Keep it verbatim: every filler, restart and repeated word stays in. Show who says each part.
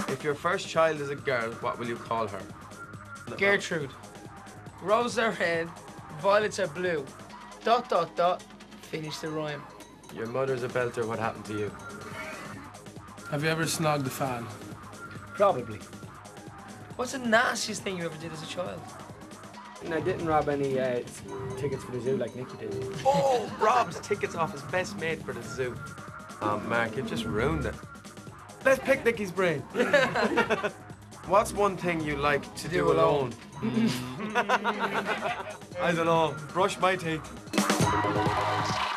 Speaker 1: If your first child is a girl, what will you call her?
Speaker 2: Gertrude. Roses are red, violets are blue. Dot, dot, dot. Finish the rhyme.
Speaker 1: Your mother's a belter, what happened to you?
Speaker 3: Have you ever snogged a fan?
Speaker 4: Probably.
Speaker 2: What's the nastiest thing you ever did as a child?
Speaker 4: And I didn't rob any uh, tickets for the zoo like Nicky did.
Speaker 1: Oh, Rob's tickets off his best mate for the zoo. Oh, Mark, you've just ruined it. Let's pick Nicky's brain. What's one thing you like to, to do, do alone? alone? I don't know. Brush my teeth.